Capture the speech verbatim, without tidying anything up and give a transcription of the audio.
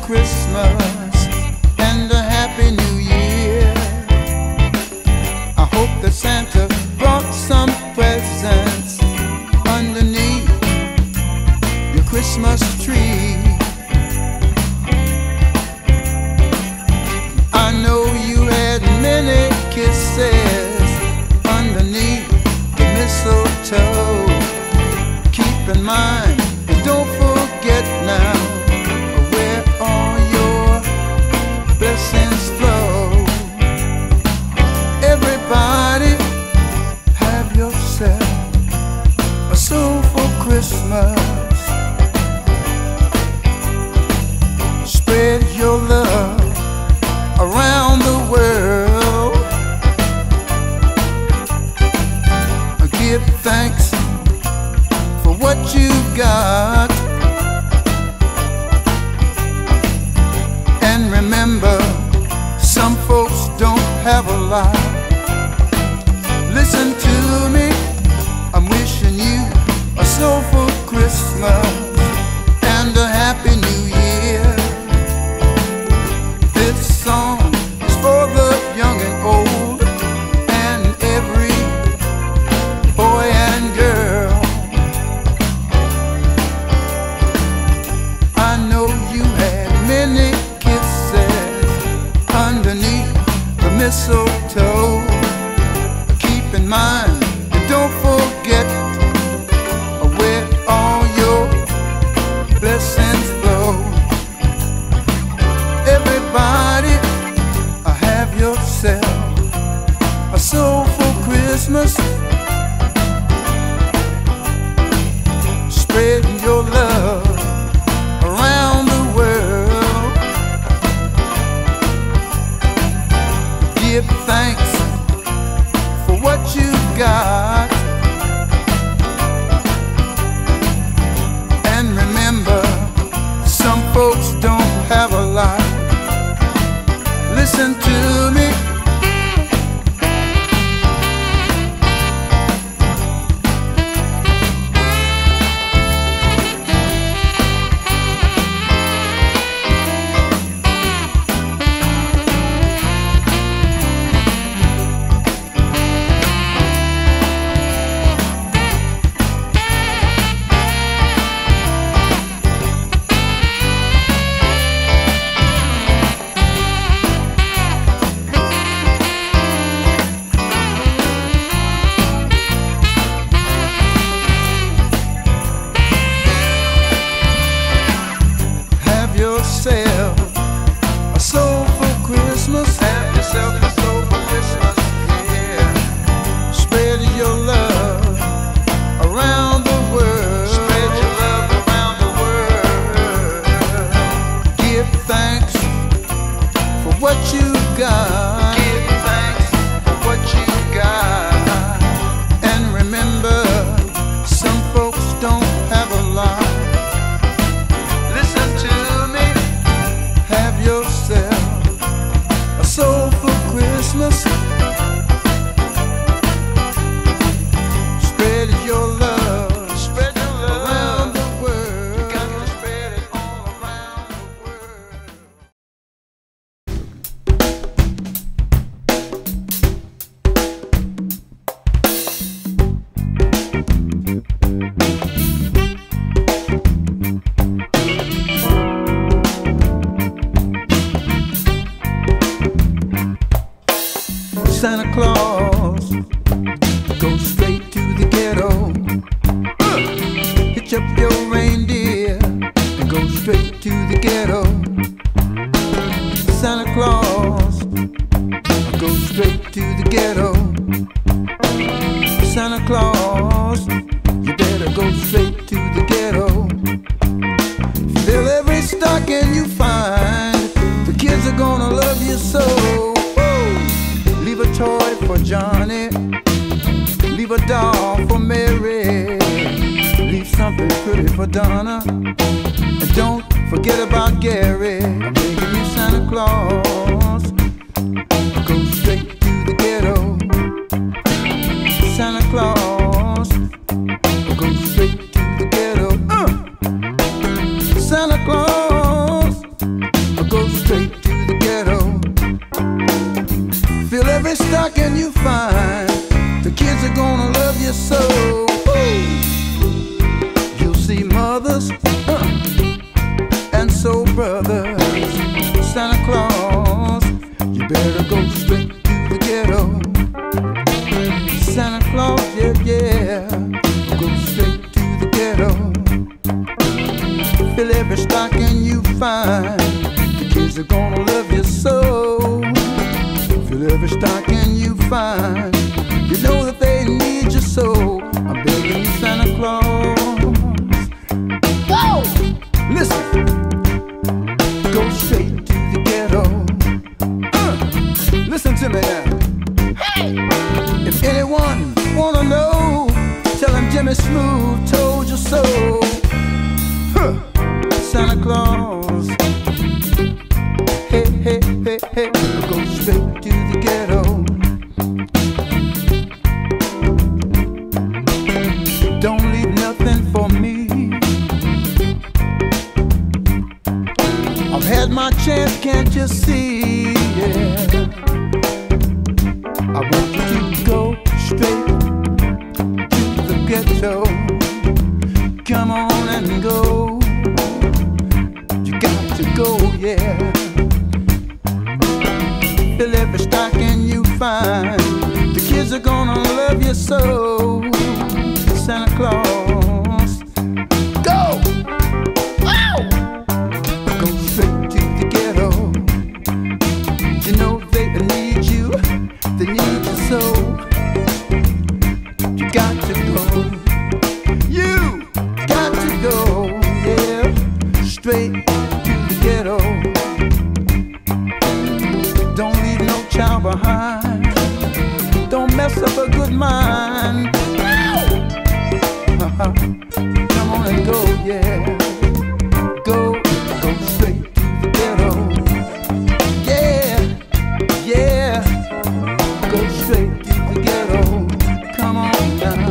Christmas and a Happy New Year. I hope that Santa brought some presents underneath your Christmas tree. I know you had many kisses underneath the mistletoe. Keep in mind, and don't forget now, where all your blessings flow. Everybody have yourself a soulful Christmas. Spread your love around the world. Give thanks for what you got, and remember, some folks don't have a lot. Listen to me, I'm wishing you a soulful Christmas and a Happy New Year. This song is for the young and old, and every boy and girl. I know you had many kisses underneath the mistletoe. Keep in mind, and don't forget where all your blessings flow. Everybody, have yourself a soulful Christmas. Spread your love around the world. Give thanks for what you've got, and remember, some folks don't have a lot. Listen to me. Yourself a soulful Christmas. Have yourself a soulful Christmas, yeah. Spread your love around the world. Spread your love around the world. Give thanks for what you got. Give thanks for what you got. And remember, some folks don't have a lot. Yourself a soulful Christmas. Spread your love, spread your love around the world. You got to spread it all around the Santa Claus goes straight to the ghetto. uh, Hitch up your reindeer and go straight to the ghetto. Santa Claus goes straight to the ghetto. Santa Claus, you better go straight to the ghetto. Fill every stocking you find. The kids are gonna love you so. Leave a toy for Johnny, leave a doll for Mary, leave something pretty for Donna, and don't forget about Gary. I'm begging you, Santa Claus, go straight to the ghetto. Santa Claus, go straight to the ghetto. uh! Santa Claus, are gonna love you so. You'll see mothers uh, and soul brothers. Santa Claus, you better go straight to the ghetto. Santa Claus, yeah, yeah, go straight to the ghetto. Fill every stocking you find. The kids are gonna love you so. Fill every stocking you find. You know that they need you so. I'm begging you, Santa Claus. Whoa! Listen, go straight to the ghetto. Uh, listen to me now. Hey! If anyone wanna know, tell them Jimi Smooth told you so. Huh. Santa Claus. Hey, hey, hey, hey, go straight to the ghetto. Don't leave nothing for me. I've had my chance, can't you see? Yeah. I want you to go straight to the ghetto. Come on and go. You got to go, yeah. Fill every stocking you find. The kids are gonna love you so. Santa Claus, go! Oh! Go straight to the ghetto. You know they need you, they need you so. You got to go, you got to go, yeah. Straight to the ghetto. Don't leave no child behind. Don't mess up a good mind. Come on and go, yeah. Go, go straight to the ghetto. Yeah, yeah. Go straight to the ghetto. Come on now.